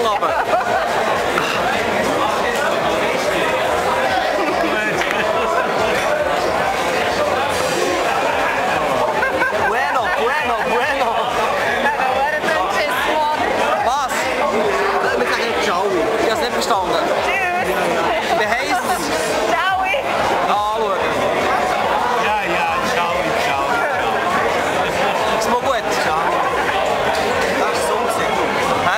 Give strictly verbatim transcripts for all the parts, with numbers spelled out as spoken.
Deckel runter. Bueno, bueno, bueno. Was? Wir sagen nicht Ciao. Ich habe es nicht verstanden. Tschüss. Wie heisst es? Ciao. Anschauen. Ja, ja, ciao, ciao, ciao. Ist mal gut. Ciao. Das ist so gewesen. Hä?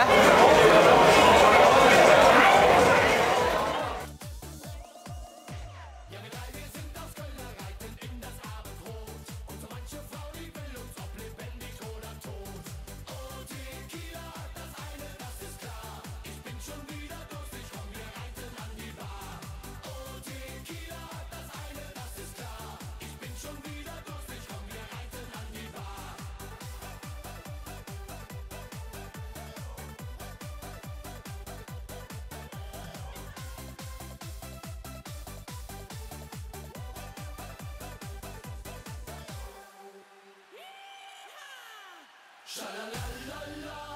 Sha-la-la-la-la.